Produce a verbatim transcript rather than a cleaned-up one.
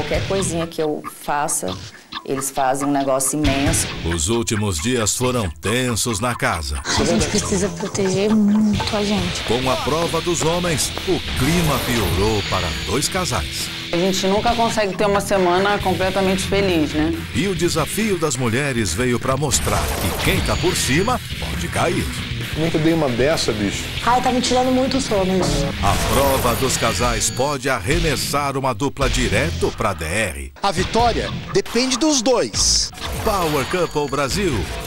Qualquer coisinha que eu faça, eles fazem um negócio imenso. Os últimos dias foram tensos na casa. A gente precisa proteger muito a gente. Com a prova dos homens, o clima piorou para dois casais. A gente nunca consegue ter uma semana completamente feliz, né? E o desafio das mulheres veio para mostrar que quem tá por cima pode cair. Nunca dei uma dessa, bicho. Ai, tá me tirando muito sono isso. A prova dos casais pode arremessar uma dupla direto pra D R. A vitória depende dos dois. Power Couple Brasil.